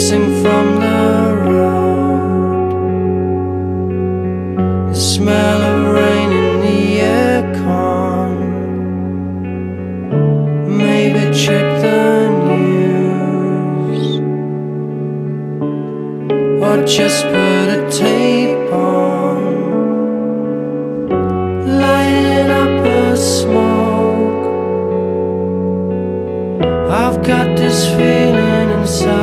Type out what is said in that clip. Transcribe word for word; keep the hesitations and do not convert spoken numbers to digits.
missing from the road, the smell of rain in the aircon. Maybe check the news, or just put a tape on, lighting up a smoke. I've got this feeling inside